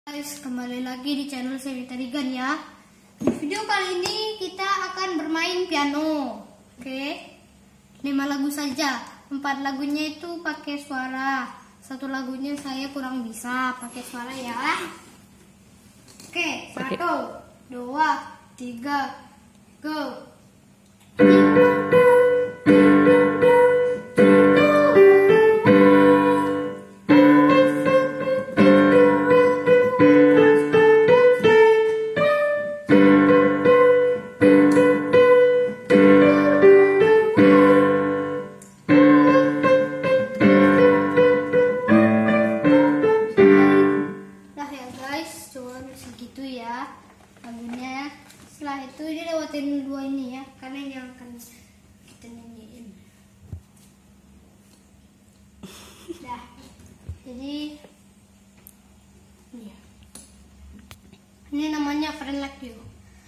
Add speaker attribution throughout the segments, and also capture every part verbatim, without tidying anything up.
Speaker 1: Guys, kembali lagi di channel Sevita Rigan ya. Di video kali ini kita akan bermain piano. Oke, lima lagu saja. Empat lagunya itu pakai suara. Satu lagunya saya kurang bisa pakai suara ya. Oke, satu, dua, tiga, go. Segitu ya lagunya. Setelah itu dia lewatin dua ini ya, karena ini yang akan kita nyanyiin. Dah, jadi ini, ini namanya Friend Like You.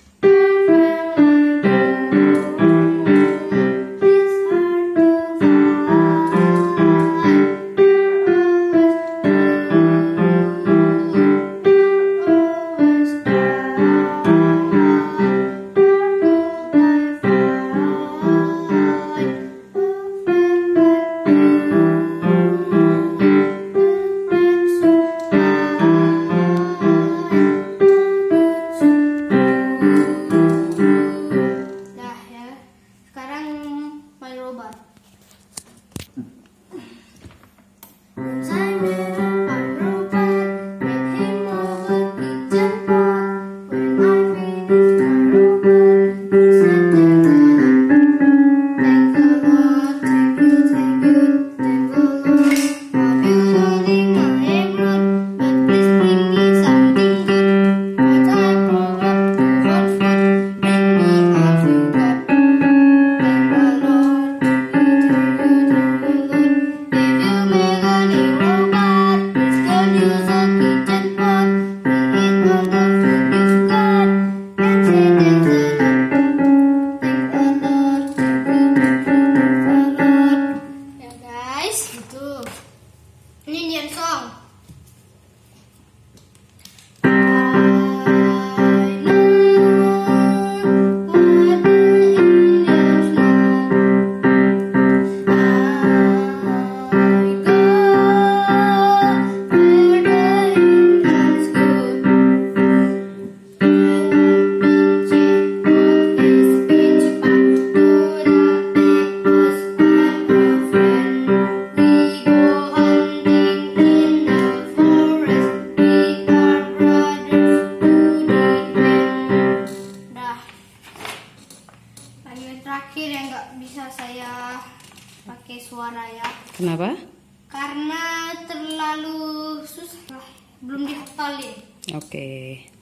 Speaker 1: Terakhir yang nggak bisa saya pakai suara ya.
Speaker 2: Kenapa?
Speaker 1: Karena terlalu susah, belum dihafalin.
Speaker 2: Oke. Okay.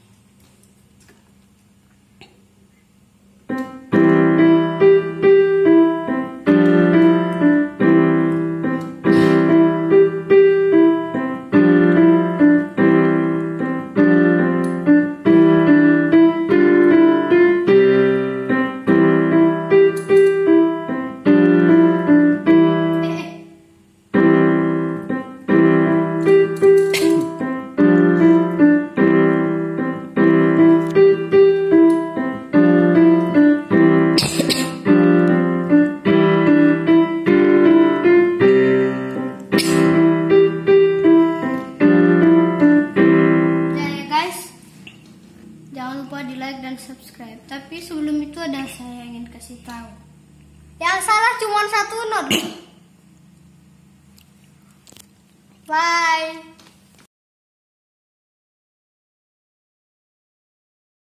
Speaker 1: Jangan lupa di like dan subscribe. Tapi sebelum itu ada saya ingin kasih tahu. Yang salah cuma satu not. Bye.